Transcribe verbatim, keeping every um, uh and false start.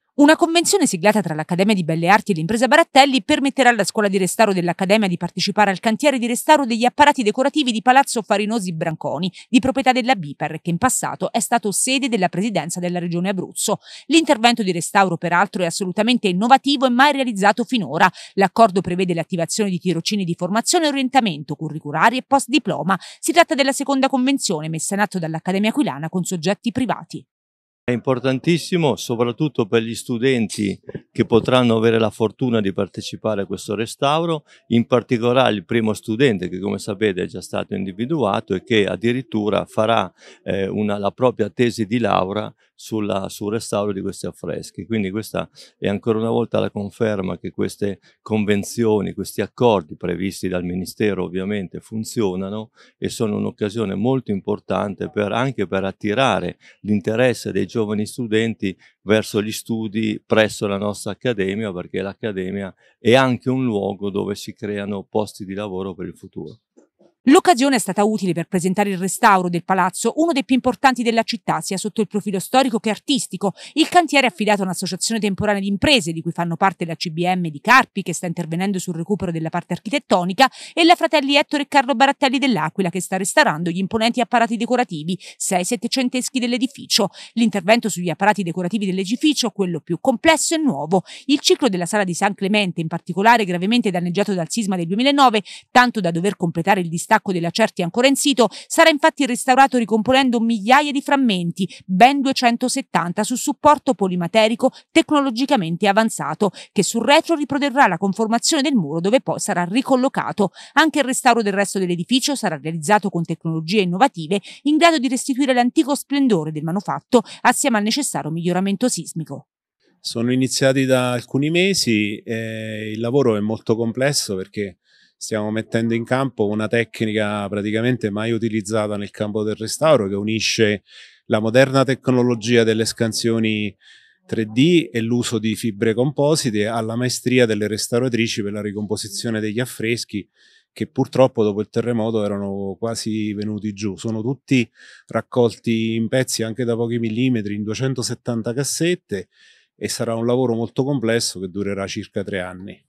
Una convenzione siglata tra l'Accademia di Belle Arti e l'impresa Barattelli permetterà alla scuola di restauro dell'Accademia di partecipare al cantiere di restauro degli apparati decorativi di Palazzo Farinosi Branconi, di proprietà della Biper, che in passato è stato sede della presidenza della Regione Abruzzo. L'intervento di restauro, peraltro, è assolutamente innovativo e mai realizzato finora. L'accordo prevede l'attivazione di tirocini di formazione e orientamento curriculari e post diploma. Si tratta della seconda convenzione messa in atto dall'Accademia Aquilana con soggetti privati. È importantissimo soprattutto per gli studenti che potranno avere la fortuna di partecipare a questo restauro, in particolare il primo studente che, come sapete, è già stato individuato e che addirittura farà eh, una, la propria tesi di laurea sulla, sul restauro di questi affreschi. Quindi questa è ancora una volta la conferma che queste convenzioni, questi accordi previsti dal Ministero ovviamente funzionano e sono un'occasione molto importante per, anche per attirare l'interesse dei giovani studenti verso gli studi presso la nostra accademia, perché l'accademia è anche un luogo dove si creano posti di lavoro per il futuro. L'occasione è stata utile per presentare il restauro del palazzo, uno dei più importanti della città, sia sotto il profilo storico che artistico. Il cantiere è affidato a un'associazione temporanea di imprese, di cui fanno parte la C B M di Carpi, che sta intervenendo sul recupero della parte architettonica, e la fratelli Ettore e Carlo Barattelli dell'Aquila, che sta restaurando gli imponenti apparati decorativi, sei settecenteschi dell'edificio. L'intervento sugli apparati decorativi dell'edificio, quello più complesso e nuovo. Il ciclo della sala di San Clemente, in particolare, gravemente danneggiato dal sisma del duemilanove, tanto da dover completare il distacco della Certi ancora in sito, sarà infatti restaurato ricomponendo migliaia di frammenti, ben duecentosettanta, su supporto polimaterico tecnologicamente avanzato, che sul retro riprodurrà la conformazione del muro, dove poi sarà ricollocato. Anche il restauro del resto dell'edificio sarà realizzato con tecnologie innovative in grado di restituire l'antico splendore del manufatto assieme al necessario miglioramento sismico. Sono iniziati da alcuni mesi e il lavoro è molto complesso perché stiamo mettendo in campo una tecnica praticamente mai utilizzata nel campo del restauro, che unisce la moderna tecnologia delle scansioni tre D e l'uso di fibre composite alla maestria delle restauratrici per la ricomposizione degli affreschi, che purtroppo dopo il terremoto erano quasi venuti giù. Sono tutti raccolti in pezzi anche da pochi millimetri, in duecentosettanta cassette, e sarà un lavoro molto complesso che durerà circa tre anni.